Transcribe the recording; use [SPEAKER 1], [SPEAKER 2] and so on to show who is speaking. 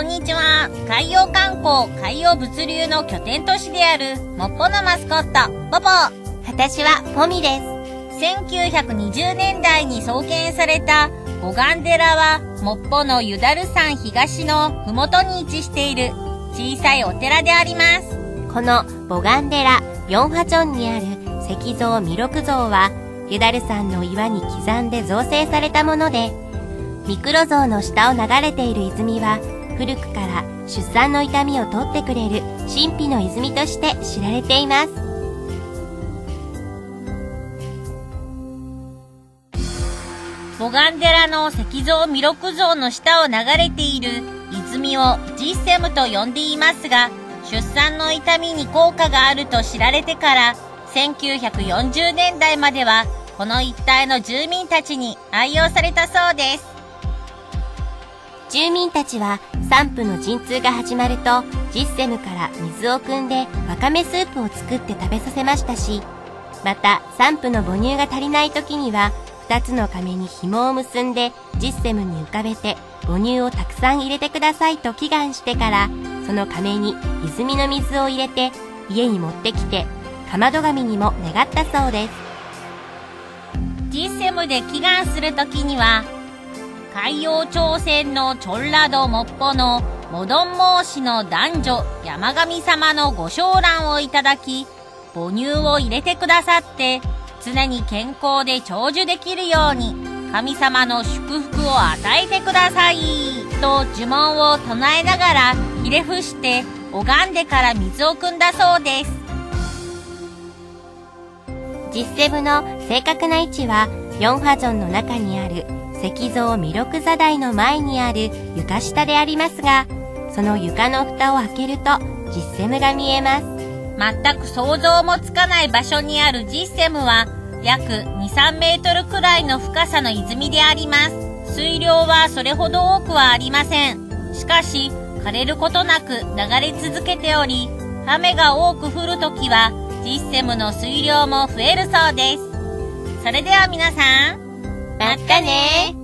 [SPEAKER 1] こんにちは。海洋観光、海洋物流の拠点都市であるモッポのマスコット、ポポ。
[SPEAKER 2] 私はポミです。
[SPEAKER 1] 1920年代に創建されたボガン寺は、モッポのユダル山東のふもとに位置している小さいお寺であります。
[SPEAKER 2] このボガン寺ヨンハチョンにある石像弥勒像は、ユダル山の岩に刻んで造成されたもので、ミクロ像の下を流れている泉は、古くから出産の痛みを取ってくれる神秘の泉として知られています。
[SPEAKER 1] ボガン寺の石像弥勒像の下を流れている泉をジッセムと呼んでいますが、出産の痛みに効果があると知られてから1940年代まではこの一帯の住民たちに愛用されたそうです。
[SPEAKER 2] 住民たちは産婦の陣痛が始まるとジッセムから水を汲んでわかめスープを作って食べさせましたし、また産婦の母乳が足りない時には2つの亀に紐を結んでジッセムに浮かべて母乳をたくさん入れてくださいと祈願してから、その亀に泉の水を入れて家に持ってきてかまど神にも願ったそうです。
[SPEAKER 1] ジッセムで祈願するときには、海洋朝鮮のチョンラドモッポのモドン孟子の男女山神様のご昇覧をいただき、母乳を入れてくださって常に健康で長寿できるように神様の祝福を与えてくださいと呪文を唱えながらひれ伏して拝んでから水を汲んだそうです。
[SPEAKER 2] ジッセムの正確な位置はヨンハジョンの中にある石像弥勒座台の前にある床下でありますが、その床の蓋を開けるとジッセムが見えます。
[SPEAKER 1] 全く想像もつかない場所にあるジッセムは約 2,3 メートルくらいの深さの泉であります。水量はそれほど多くはありません。しかし枯れることなく流れ続けており、雨が多く降るときはジッセムの水量も増えるそうです。それでは皆さん、
[SPEAKER 2] またね。